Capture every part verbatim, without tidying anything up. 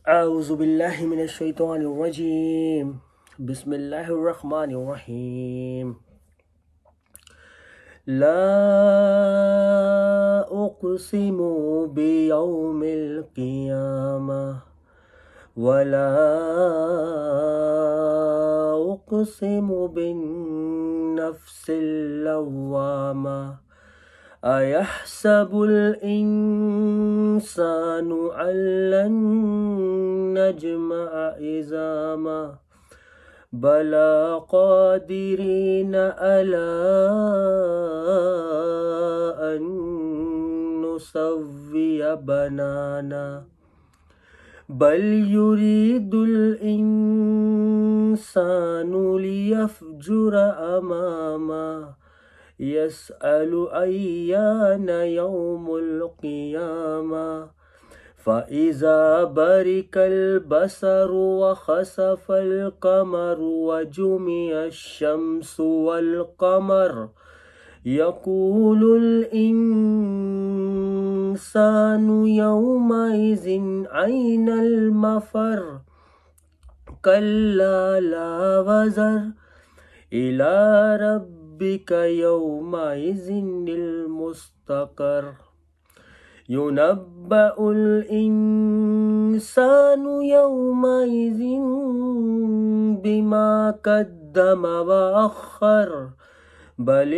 أعوذ بالله من الشيطان الرجيم. بسم الله الرحمن الرحيم. لا أقسم بيوم القيامة ولا أقسم بالنفس اللوامة. أيحسب الإنسان أن لن نجمع عظامه بلى قادرين على أن نسوي بنانا بل يريد الإنسان ليفجر أمامه يسأل أيان يوم القيامة فإذا برق البصر وخسف القمر وجمع الشمس والقمر يقول الإنسان يومئذ أين المفر كلا لا وزر إلى ربك بك يومئذ المستقر ينبأ الإنسان يومئذ بما قدم وأخر بل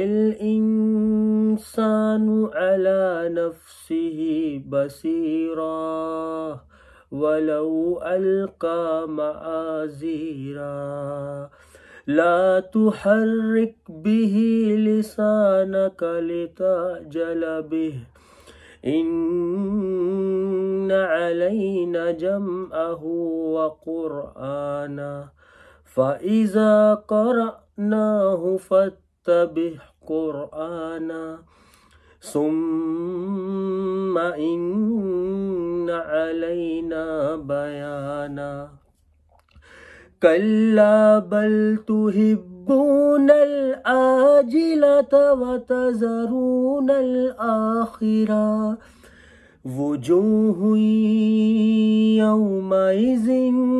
الإنسان على نفسه بصيرا ولو ألقى معاذيرا لا تحرك به لسانك لتعجل به إن علينا جمعه وقرآنه فإذا قرأناه فاتبع قرآنه ثم إن علينا بيانه كلا بل تحبون العاجلة وتذرون الآخرة وجوه يومئذ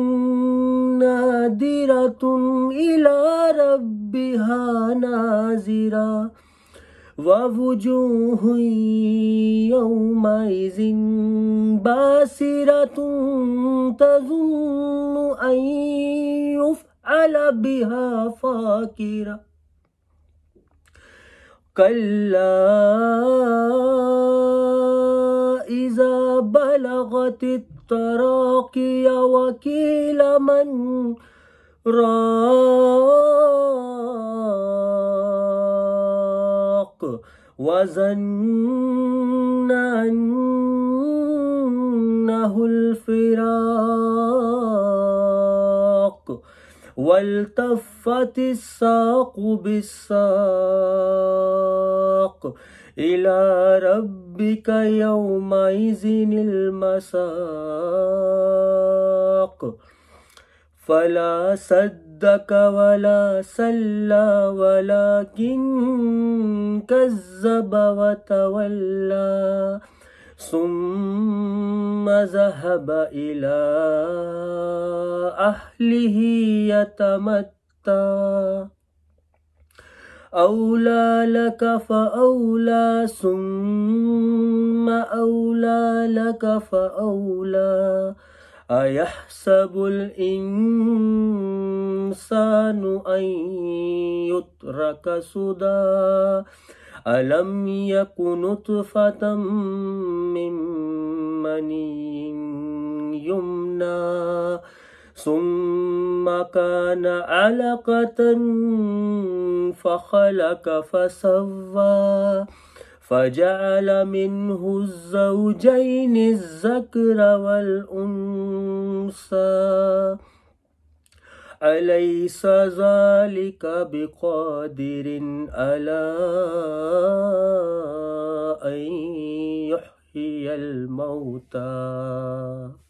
نادرة إلى ربها ناظرة ووجوه يومئذ باسرة تظن أن يفعل بها فاقرة كلا إذا بلغت التراقي وقيل من راق وظن أنه الفراق والتفت الساق بالساق إلى ربك يومئذ المساق فلا صدق ولا صلى ولكن كذب وتولى ثم ذهب إلى أهله يتمتع أولى لك فأولى ثم أولى لك فأولى أيحسب الإنسان أن يترك سدى ألم يك نطفة من مني يمنى ثم كان علقة فخلق فسوى فجعل منه الزوجين الذكر والأنثى أليس ذلك بقادر على أن يحيي الموتى